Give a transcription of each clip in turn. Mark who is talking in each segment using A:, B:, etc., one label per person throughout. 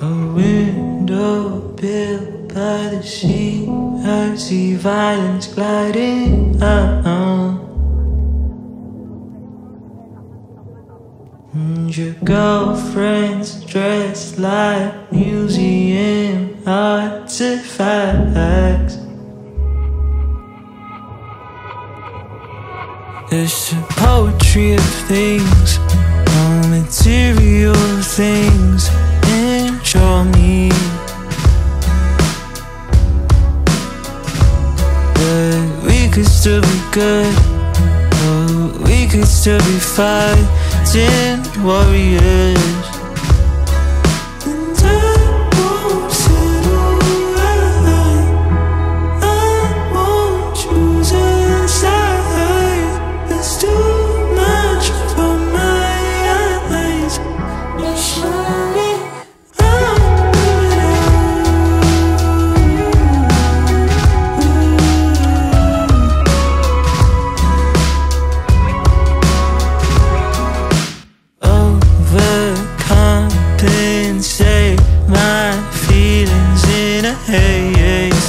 A: A window built by the sea, I see violence gliding out. And your girlfriend's dressed like museum artifacts. It's the poetry of things, no material things ensure me that we could still be good, or we could still be fighting warriors. And I won't settle right, I won't choose a side. It's too much for my eyes. You show me I'm overcompensate my feelings in a haze.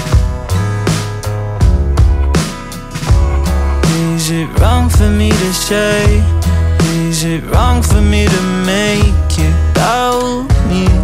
A: Is it wrong for me to say? Is it wrong for me to make it about me?